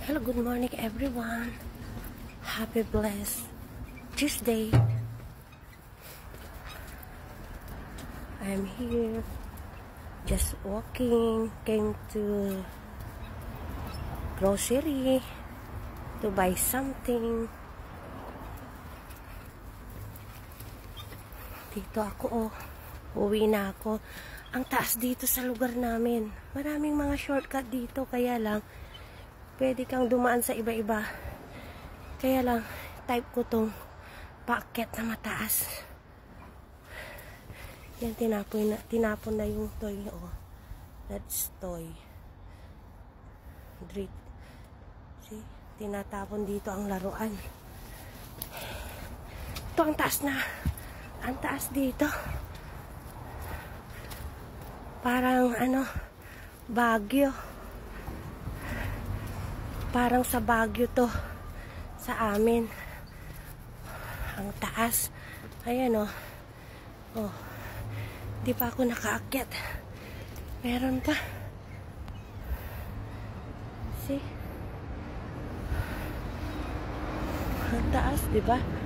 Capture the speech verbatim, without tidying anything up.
Hello, good morning everyone. Happy blessed Tuesday. I'm here just walking, came to grocery to buy something. Dito ako, oh. Uwi na ako. Ang taas dito sa lugar namin. Maraming mga shortcut dito, kaya lang pwede kang dumaan sa iba-iba. Kaya lang type ko tong paakyat na mataas. Yan, tinapon na, tinapon na yung toy, oh. That's toy. Dread. See? Tinatapon dito ang laruan. Ito ang taas na. Ang taas dito. Parang ano, Baguio. Parang sa Baguio to. Sa amin. Ang taas. Ayan, oh. Oh. Di pa ako nakaakyat. Meron pa. See? Ang taas, di ba?